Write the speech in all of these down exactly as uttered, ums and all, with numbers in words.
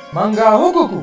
Manga Hokoku.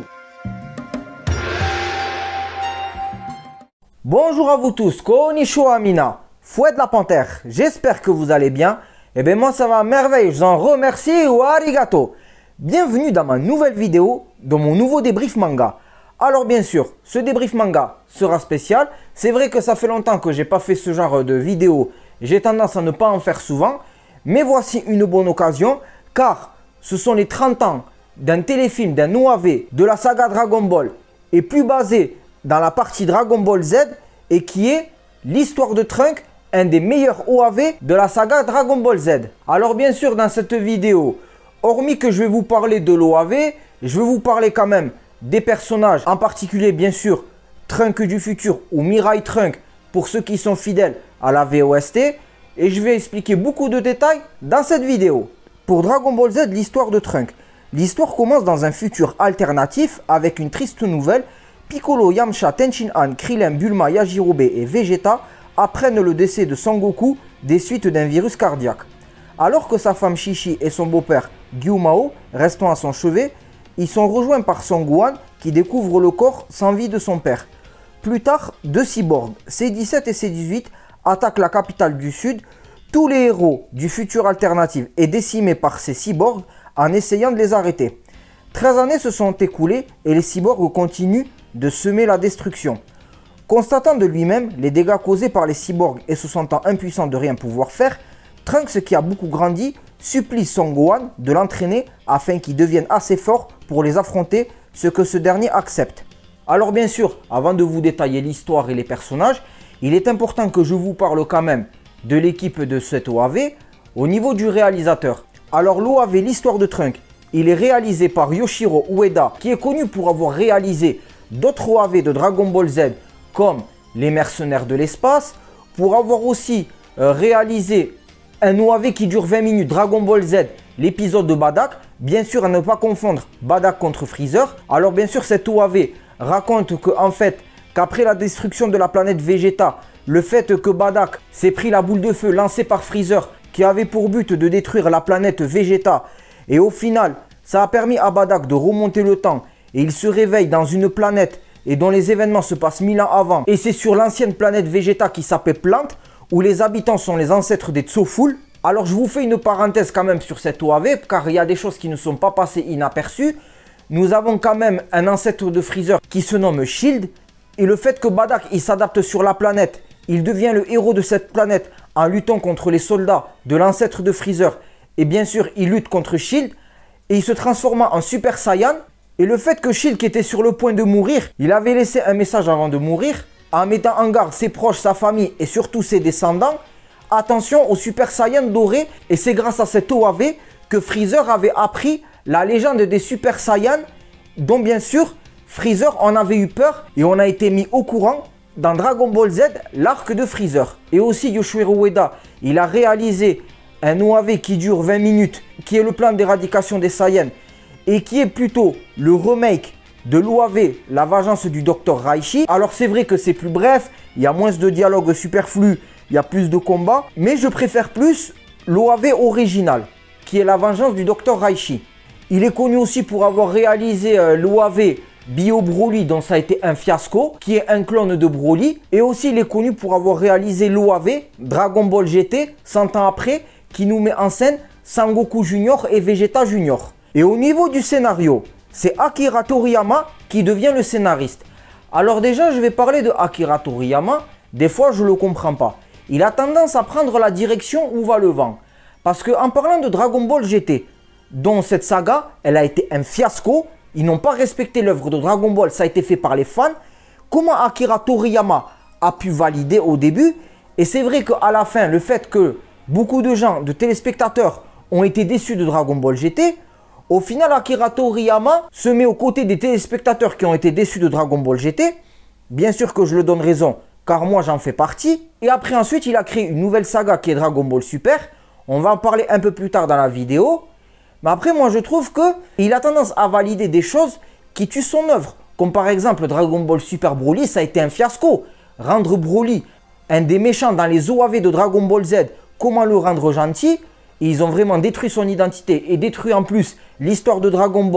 Bonjour à vous tous, Konnichiwa Mina, Fouet de la Panthère, j'espère que vous allez bien. Et bien moi ça va à merveille, je vous en remercie ou arigato. Bienvenue dans ma nouvelle vidéo, dans mon nouveau débrief manga. Alors bien sûr, ce débrief manga sera spécial. C'est vrai que ça fait longtemps que j'ai pas fait ce genre de vidéo. J'ai tendance à ne pas en faire souvent. Mais voici une bonne occasion, car ce sont les trente ans d'un téléfilm, d'un O A V de la saga Dragon Ball, et plus basé dans la partie Dragon Ball Z, et qui est l'histoire de Trunks, un des meilleurs O A V de la saga Dragon Ball Z. Alors bien sûr, dans cette vidéo, hormis que je vais vous parler de l'O A V, je vais vous parler quand même des personnages, en particulier bien sûr Trunks du futur ou Mirai Trunks pour ceux qui sont fidèles à la V O S T, et je vais expliquer beaucoup de détails dans cette vidéo. Pour Dragon Ball Z, l'histoire de Trunks. L'histoire commence dans un futur alternatif avec une triste nouvelle. Piccolo, Yamcha, Tenshinhan, Krillin, Bulma, Yajirobe et Vegeta apprennent le décès de Son Goku des suites d'un virus cardiaque. Alors que sa femme Chichi et son beau-père Gyumao restant à son chevet, ils sont rejoints par Son Gohan qui découvre le corps sans vie de son père. Plus tard, deux cyborgs, C dix-sept et C dix-huit, attaquent la capitale du Sud. Tous les héros du futur alternatif est décimés par ces cyborgs en essayant de les arrêter. treize années se sont écoulées et les cyborgs continuent de semer la destruction. Constatant de lui-même les dégâts causés par les cyborgs et se sentant impuissant de rien pouvoir faire, Trunks, qui a beaucoup grandi, supplie Son Gohan de l'entraîner afin qu'il devienne assez fort pour les affronter, ce que ce dernier accepte. Alors bien sûr, avant de vous détailler l'histoire et les personnages, il est important que je vous parle quand même de l'équipe de cet O A V au niveau du réalisateur. Alors l'O A V l'histoire de Trunks, il est réalisé par Yoshiro Ueda, qui est connu pour avoir réalisé d'autres O A V de Dragon Ball Z comme Les Mercenaires de l'espace, pour avoir aussi euh, réalisé un O A V qui dure vingt minutes, Dragon Ball Z, l'épisode de Bardock. Bien sûr, à ne pas confondre Bardock contre Freezer. Alors bien sûr, cet O A V raconte que en fait, qu'après la destruction de la planète Vegeta, le fait que Bardock s'est pris la boule de feu lancée par Freezer, qui avait pour but de détruire la planète Vegeta, et au final, ça a permis à Bardock de remonter le temps, et il se réveille dans une planète et dont les événements se passent mille ans avant, et c'est sur l'ancienne planète Vegeta qui s'appelle Plante, où les habitants sont les ancêtres des Tsoful. Alors je vous fais une parenthèse quand même sur cette O A V, car il y a des choses qui ne sont pas passées inaperçues. Nous avons quand même un ancêtre de Freezer qui se nomme Shield, et le fait que Bardock il s'adapte sur la planète, il devient le héros de cette planète en luttant contre les soldats de l'ancêtre de Freezer, et bien sûr il lutte contre Shield, et il se transforma en Super Saiyan. Et le fait que Shield, qui était sur le point de mourir, il avait laissé un message avant de mourir, en mettant en garde ses proches, sa famille et surtout ses descendants. Attention au Super Saiyan doré, et c'est grâce à cet O A V que Freezer avait appris la légende des Super Saiyans, dont bien sûr Freezer en avait eu peur, et on a été mis au courant dans Dragon Ball Z, l'arc de Freezer. Et aussi Yoshiro Ueda, il a réalisé un O A V qui dure vingt minutes, qui est le plan d'éradication des Saiyans, et qui est plutôt le remake de l'O A V, la vengeance du docteur Raichi. Alors c'est vrai que c'est plus bref, il y a moins de dialogues superflus, il y a plus de combats, mais je préfère plus l'O A V original, qui est la vengeance du docteur Raichi. Il est connu aussi pour avoir réalisé euh, l'O A V Bio Broly, dont ça a été un fiasco, qui est un clone de Broly. Et aussi il est connu pour avoir réalisé l'O A V Dragon Ball G T, cent ans après, qui nous met en scène Sangoku Junior et Vegeta Junior. Et au niveau du scénario, c'est Akira Toriyama qui devient le scénariste. Alors déjà, je vais parler de Akira Toriyama. Des fois, je ne le comprends pas. Il a tendance à prendre la direction où va le vent. Parce qu'en parlant de Dragon Ball G T, dont cette saga, elle a été un fiasco. Ils n'ont pas respecté l'œuvre de Dragon Ball, ça a été fait par les fans. Comment Akira Toriyama a pu valider au début? Et c'est vrai qu'à la fin, le fait que beaucoup de gens, de téléspectateurs, ont été déçus de Dragon Ball G T, au final, Akira Toriyama se met aux côtés des téléspectateurs qui ont été déçus de Dragon Ball G T. Bien sûr que je le donne raison, car moi j'en fais partie. Et après ensuite, il a créé une nouvelle saga qui est Dragon Ball Super. On va en parler un peu plus tard dans la vidéo. Mais après, moi je trouve qu'il a tendance à valider des choses qui tuent son œuvre. Comme par exemple Dragon Ball Super Broly, ça a été un fiasco. Rendre Broly un des méchants dans les O A V de Dragon Ball Z, comment le rendre gentil? Et ils ont vraiment détruit son identité et détruit en plus l'histoire de Dragon Ball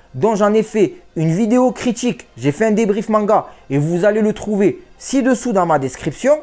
dont j'en ai fait une vidéo critique, j'ai fait un débrief manga et vous allez le trouver ci-dessous dans ma description.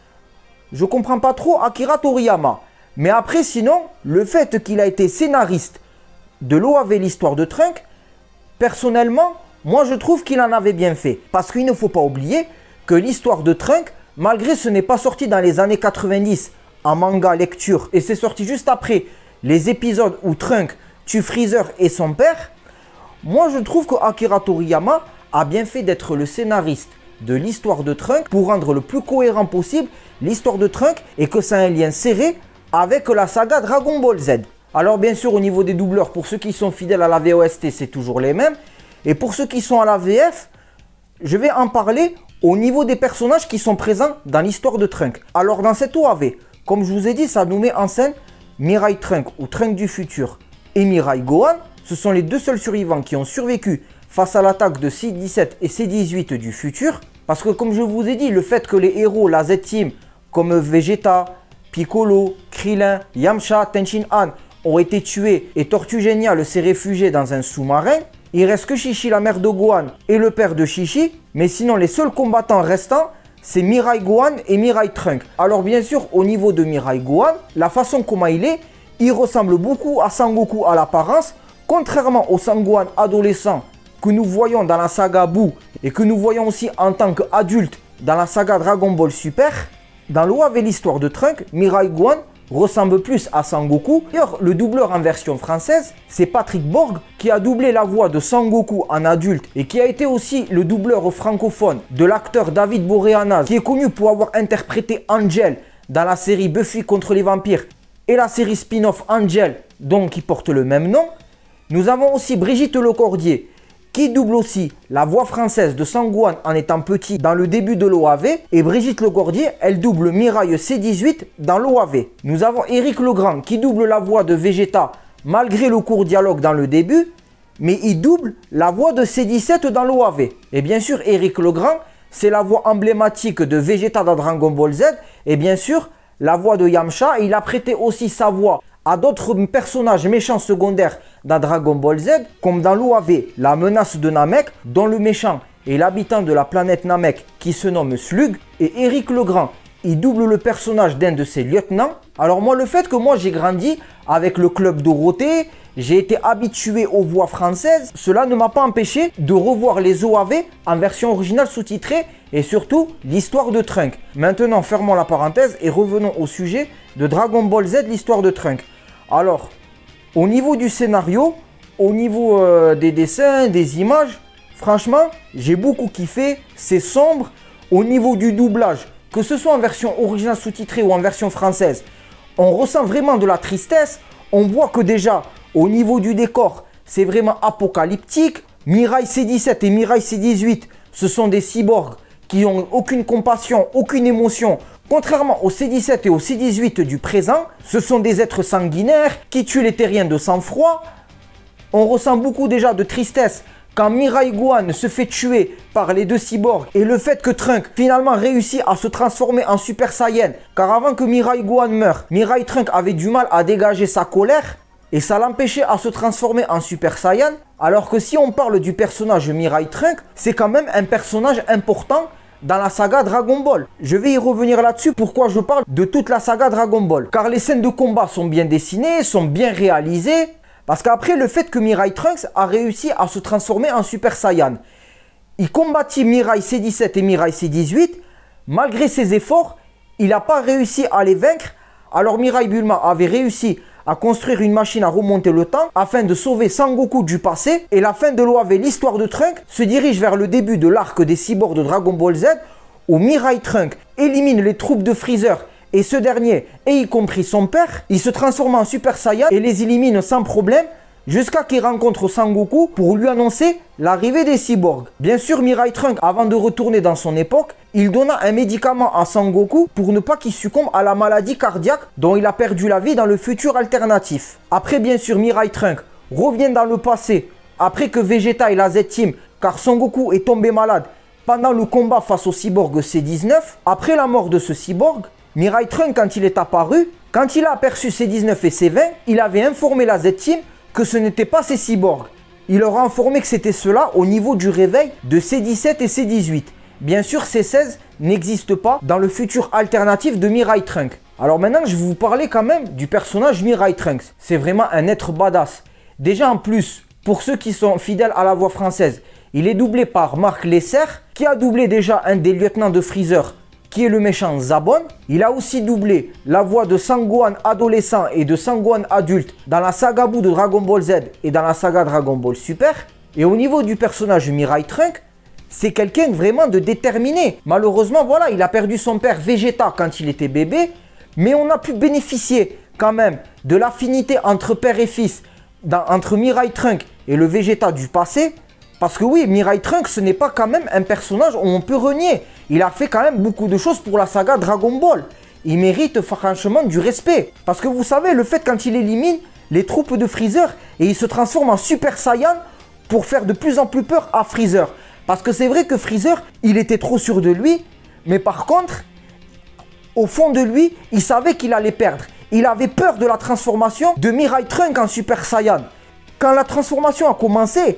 Je comprends pas trop Akira Toriyama. Mais après, sinon, le fait qu'il a été scénariste de l'O A V l'histoire de Trunks, personnellement, moi je trouve qu'il en avait bien fait. Parce qu'il ne faut pas oublier que l'histoire de Trunks, malgré ce n'est pas sorti dans les années quatre-vingt-dix en manga lecture, et c'est sorti juste après les épisodes où Trunks tue Freezer et son père, moi je trouve que Akira Toriyama a bien fait d'être le scénariste de l'histoire de Trunks pour rendre le plus cohérent possible l'histoire de Trunks et que ça ait un lien serré avec la saga Dragon Ball Z. Alors bien sûr au niveau des doubleurs, pour ceux qui sont fidèles à la V O S T, c'est toujours les mêmes. Et pour ceux qui sont à la V F, je vais en parler au niveau des personnages qui sont présents dans l'histoire de Trunks. Alors dans cette O A V, comme je vous ai dit, ça nous met en scène Mirai Trunks ou Trunks du futur et Mirai Gohan. Ce sont les deux seuls survivants qui ont survécu face à l'attaque de C dix-sept et C dix-huit du futur. Parce que comme je vous ai dit, le fait que les héros, la Z-Team, comme Vegeta, Piccolo, Krillin, Yamcha, Tenshin Han ont été tués et Tortue Géniale s'est réfugié dans un sous-marin. Il reste que Chi-Chi, la mère de Gohan, et le père de Chi-Chi. Mais sinon, les seuls combattants restants, c'est Mirai Gohan et Mirai Trunks. Alors bien sûr, au niveau de Mirai Gohan, la façon comment il est, il ressemble beaucoup à Sangoku à l'apparence. Contrairement au Sangohan adolescent que nous voyons dans la saga Buu et que nous voyons aussi en tant qu'adulte dans la saga Dragon Ball Super, dans l'O A V l'histoire de Trunks, Mirai Gohan ressemble plus à Sangoku. D'ailleurs, le doubleur en version française, c'est Patrick Borg qui a doublé la voix de Sangoku en adulte et qui a été aussi le doubleur francophone de l'acteur David Boreanaz, qui est connu pour avoir interprété Angel dans la série Buffy contre les vampires et la série spin-off Angel, donc qui porte le même nom. Nous avons aussi Brigitte Lecordier qui double aussi la voix française de Sangohan en étant petit dans le début de l'O A V. Et Brigitte Lecordier, elle double Mirai C dix-huit dans l'O A V. Nous avons Éric Legrand qui double la voix de Vegeta malgré le court dialogue dans le début. Mais il double la voix de C dix-sept dans l'O A V. Et bien sûr, Éric Legrand, c'est la voix emblématique de Vegeta dans Dragon Ball Z. Et bien sûr, la voix de Yamcha. Et il a prêté aussi sa voix à d'autres personnages méchants secondaires dans Dragon Ball Z, comme dans l'O A V, la menace de Namek, dont le méchant est l'habitant de la planète Namek qui se nomme Slug. Et Éric Legrand, il double le personnage d'un de ses lieutenants. Alors moi, le fait que moi j'ai grandi avec le Club Dorothée, j'ai été habitué aux voix françaises, cela ne m'a pas empêché de revoir les O A V en version originale sous-titrée et surtout l'histoire de Trunks. Maintenant, fermons la parenthèse et revenons au sujet de Dragon Ball Z, l'histoire de Trunks. Alors, au niveau du scénario, au niveau euh, des dessins, des images, franchement, j'ai beaucoup kiffé, c'est sombre. Au niveau du doublage, que ce soit en version originale sous-titrée ou en version française, on ressent vraiment de la tristesse. On voit que déjà, au niveau du décor, c'est vraiment apocalyptique. Mirai C dix-sept et Mirai C dix-huit, ce sont des cyborgs qui n'ont aucune compassion, aucune émotion. Contrairement au C dix-sept et au C dix-huit du présent, ce sont des êtres sanguinaires qui tuent les terriens de sang-froid. On ressent beaucoup déjà de tristesse quand Mirai Gohan se fait tuer par les deux cyborgs et le fait que Trunks finalement réussit à se transformer en Super Saiyan. Car avant que Mirai Gohan meure, Mirai Trunks avait du mal à dégager sa colère et ça l'empêchait à se transformer en Super Saiyan. Alors que si on parle du personnage Mirai Trunks, c'est quand même un personnage important dans la saga Dragon Ball. Je vais y revenir là-dessus, pourquoi je parle de toute la saga Dragon Ball. Car les scènes de combat sont bien dessinées, sont bien réalisées. Parce qu'après, le fait que Mirai Trunks a réussi à se transformer en Super Saiyan, il combattit Mirai C dix-sept et Mirai C dix-huit. Malgré ses efforts, il n'a pas réussi à les vaincre. Alors Mirai Bulma avait réussi à construire une machine à remonter le temps afin de sauver Sangoku du passé. Et la fin de l'O A V, l'histoire de Trunks, se dirige vers le début de l'arc des cyborgs de Dragon Ball Z, où Mirai Trunks élimine les troupes de Freezer et ce dernier, et y compris son père, il se transforme en Super Saiyan et les élimine sans problème jusqu'à qu'il rencontre Sangoku pour lui annoncer l'arrivée des cyborgs. Bien sûr, Mirai Trunks, avant de retourner dans son époque, il donna un médicament à Sangoku pour ne pas qu'il succombe à la maladie cardiaque dont il a perdu la vie dans le futur alternatif. Après, bien sûr, Mirai Trunks revient dans le passé après que Vegeta et la Z-Team, car Sangoku est tombé malade pendant le combat face au cyborg C dix-neuf. Après la mort de ce cyborg, Mirai Trunks, quand il est apparu, quand il a aperçu C dix-neuf et C vingt, il avait informé la Z-Team que ce n'était pas ces cyborgs. il leur a informé que c'était cela au niveau du réveil de C dix-sept et C dix-huit. Bien sûr, C seize n'existe pas dans le futur alternatif de Mirai Trunks. Alors maintenant, je vais vous parler quand même du personnage Mirai Trunks. C'est vraiment un être badass. Déjà en plus, pour ceux qui sont fidèles à la voix française, il est doublé par Marc Lesser, qui a doublé déjà un des lieutenants de Freezer, qui est le méchant Zabon. Il a aussi doublé la voix de Sangohan adolescent et de Sangohan adulte dans la saga Buu de Dragon Ball Z et dans la saga Dragon Ball Super. Et au niveau du personnage Mirai Trunks, c'est quelqu'un vraiment de déterminé. Malheureusement, voilà, il a perdu son père Vegeta quand il était bébé, mais on a pu bénéficier quand même de l'affinité entre père et fils, dans, entre Mirai Trunks et le Vegeta du passé. Parce que oui, Mirai Trunks, ce n'est pas quand même un personnage où on peut renier. Il a fait quand même beaucoup de choses pour la saga Dragon Ball. Il mérite franchement du respect. Parce que vous savez, le fait quand il élimine les troupes de Freezer et il se transforme en Super Saiyan pour faire de plus en plus peur à Freezer. Parce que c'est vrai que Freezer, il était trop sûr de lui, mais par contre, au fond de lui, il savait qu'il allait perdre. Il avait peur de la transformation de Mirai Trunks en Super Saiyan. Quand la transformation a commencé,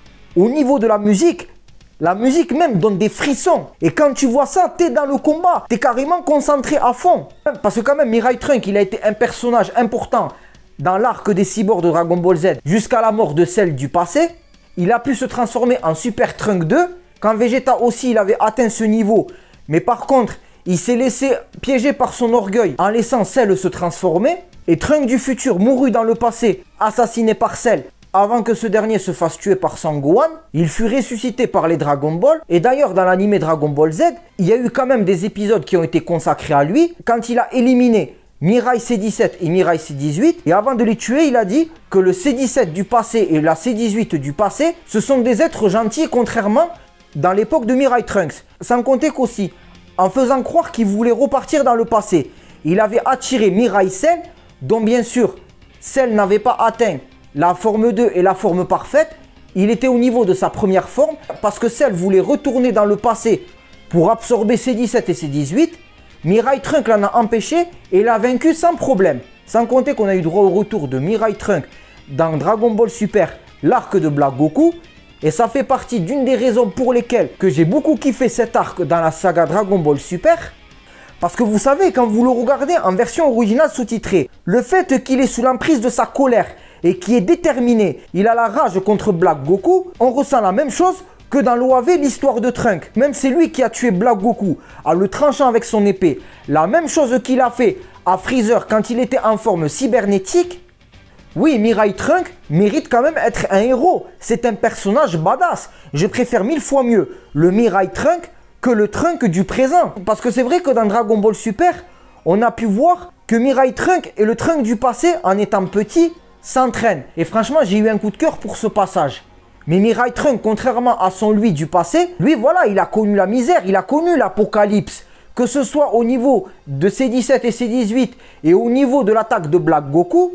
au niveau de la musique, la musique même donne des frissons. Et quand tu vois ça, tu es dans le combat, tu es carrément concentré à fond. Parce que quand même, Mirai Trunks, il a été un personnage important dans l'arc des cyborgs de Dragon Ball Z jusqu'à la mort de celle du passé. Il a pu se transformer en Super Trunks deux, quand Vegeta aussi il avait atteint ce niveau. Mais par contre, il s'est laissé piéger par son orgueil en laissant Cell se transformer. Et Trunks du futur mourut dans le passé, assassiné par Cell, avant que ce dernier se fasse tuer par Sangohan. Il fut ressuscité par les Dragon Ball. Et d'ailleurs, dans l'anime Dragon Ball Z, il y a eu quand même des épisodes qui ont été consacrés à lui. Quand il a éliminé Mirai C dix-sept et Mirai C dix-huit, et avant de les tuer, il a dit que le C dix-sept du passé et la C dix-huit du passé, ce sont des êtres gentils, contrairement dans l'époque de Mirai Trunks. Sans compter qu'aussi, en faisant croire qu'il voulait repartir dans le passé, il avait attiré Mirai Cell, dont bien sûr, Cell n'avait pas atteint la forme deux et la forme parfaite. Il était au niveau de sa première forme, parce que Cell voulait retourner dans le passé pour absorber C dix-sept et C dix-huit. Mirai Trunks l'en a empêché et l'a vaincu sans problème. Sans compter qu'on a eu droit au retour de Mirai Trunks dans Dragon Ball Super, l'arc de Black Goku. Et ça fait partie d'une des raisons pour lesquelles que j'ai beaucoup kiffé cet arc dans la saga Dragon Ball Super. Parce que vous savez, quand vous le regardez en version originale sous-titrée, le fait qu'il est sous l'emprise de sa colère et qu'il est déterminé, il a la rage contre Black Goku, on ressent la même chose que dans l'O A V l'histoire de Trunks. Même c'est lui qui a tué Black Goku en le tranchant avec son épée. La même chose qu'il a fait à Freezer quand il était en forme cybernétique. Oui, Mirai Trunks mérite quand même être un héros. C'est un personnage badass. Je préfère mille fois mieux le Mirai Trunks que le Trunks du présent. Parce que c'est vrai que dans Dragon Ball Super, on a pu voir que Mirai Trunks et le Trunks du passé, en étant petit, s'entraînent. Et franchement, j'ai eu un coup de cœur pour ce passage. Mais Mirai Trunks, contrairement à son lui du passé, lui voilà, il a connu la misère, il a connu l'apocalypse. Que ce soit au niveau de C dix-sept et C dix-huit et au niveau de l'attaque de Black Goku.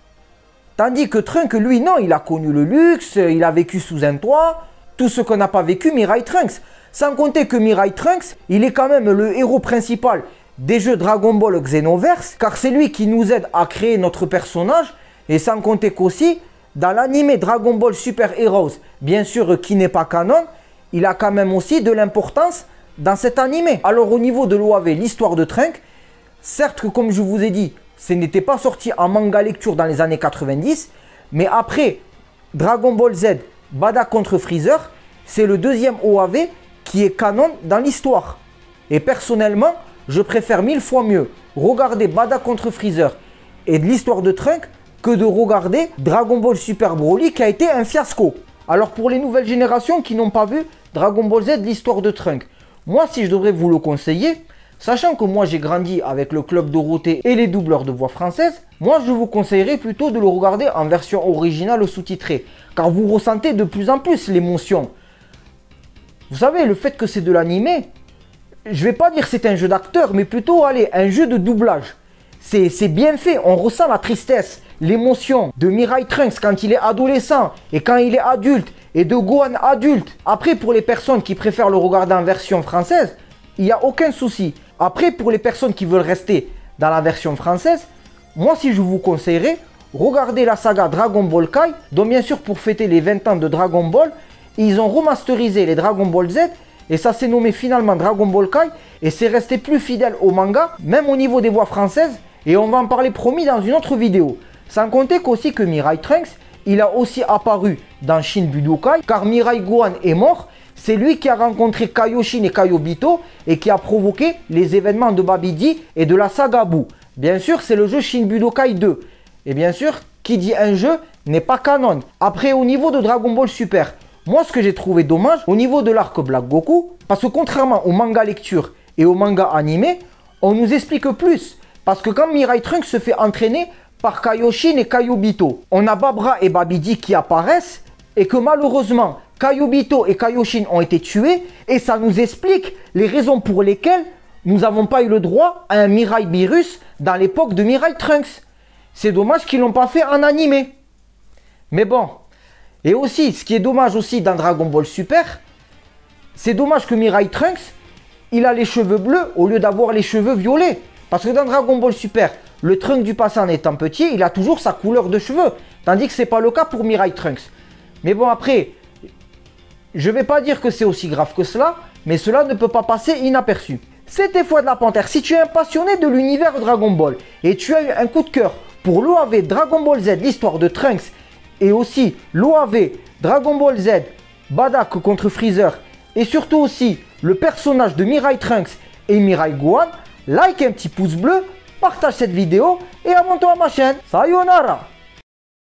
Tandis que Trunks, lui, non, il a connu le luxe, il a vécu sous un toit. Tout ce qu'on n'a pas vécu Mirai Trunks. Sans compter que Mirai Trunks, il est quand même le héros principal des jeux Dragon Ball Xenoverse. Car c'est lui qui nous aide à créer notre personnage. Et sans compter qu'aussi, dans l'anime Dragon Ball Super Heroes, bien sûr qui n'est pas canon, il a quand même aussi de l'importance dans cet anime. Alors au niveau de l'O A V, l'histoire de Trunks, certes que comme je vous ai dit, ce n'était pas sorti en manga lecture dans les années quatre-vingt-dix, mais après Dragon Ball Z, Bada contre Freezer, c'est le deuxième O A V qui est canon dans l'histoire. Et personnellement, je préfère mille fois mieux regarder Bada contre Freezer et de l'histoire de Trunks que de regarder Dragon Ball Super Broly qui a été un fiasco. Alors pour les nouvelles générations qui n'ont pas vu Dragon Ball Z, l'histoire de Trunks, moi si je devrais vous le conseiller, sachant que moi j'ai grandi avec le Club Dorothée et les doubleurs de voix françaises, moi je vous conseillerais plutôt de le regarder en version originale sous-titrée, car vous ressentez de plus en plus l'émotion. Vous savez, le fait que c'est de l'animé, je vais pas dire c'est un jeu d'acteur, mais plutôt allez, un jeu de doublage. C'est bien fait, on ressent la tristesse, l'émotion de Mirai Trunks quand il est adolescent et quand il est adulte, et de Gohan adulte. Après, pour les personnes qui préfèrent le regarder en version française, il n'y a aucun souci. Après, pour les personnes qui veulent rester dans la version française, moi si je vous conseillerais, regardez la saga Dragon Ball Kai, donc bien sûr pour fêter les vingt ans de Dragon Ball, ils ont remasterisé les Dragon Ball Z et ça s'est nommé finalement Dragon Ball Kai et c'est resté plus fidèle au manga, même au niveau des voix françaises, et on va en parler promis dans une autre vidéo. Sans compter qu'aussi que Mirai Trunks, il a aussi apparu dans Shin Budokai, car Mirai Gohan est mort, c'est lui qui a rencontré Kaioshin et Kaiobito et qui a provoqué les événements de Babidi et de la saga Buu. Bien sûr, c'est le jeu Shin Budokai deux. Et bien sûr, qui dit un jeu n'est pas canon. Après, au niveau de Dragon Ball Super, moi ce que j'ai trouvé dommage, au niveau de l'arc Black Goku, parce que contrairement au manga lecture et au manga animé, on nous explique plus. Parce que quand Mirai Trunks se fait entraîner par Kaioshin et Kaiobito, on a Babra et Babidi qui apparaissent et que malheureusement, Kaiobito et Kaioshin ont été tués et ça nous explique les raisons pour lesquelles nous n'avons pas eu le droit à un Mirai Beerus dans l'époque de Mirai Trunks. C'est dommage qu'ils ne l'ont pas fait en animé. Mais bon. Et aussi, ce qui est dommage aussi dans Dragon Ball Super, c'est dommage que Mirai Trunks, il a les cheveux bleus au lieu d'avoir les cheveux violets. Parce que dans Dragon Ball Super, le Trunks du passé en étant petit, il a toujours sa couleur de cheveux. Tandis que ce n'est pas le cas pour Mirai Trunks. Mais bon, après, je ne vais pas dire que c'est aussi grave que cela, mais cela ne peut pas passer inaperçu. C'était Fouad la Panthère. Si tu es un passionné de l'univers Dragon Ball et tu as eu un coup de cœur pour l'O A V Dragon Ball Z, l'histoire de Trunks, et aussi l'O A V Dragon Ball Z, Bardock contre Freezer, et surtout aussi le personnage de Mirai Trunks et Mirai Gohan, like un petit pouce bleu, partage cette vidéo et abonne-toi à ma chaîne. Sayonara!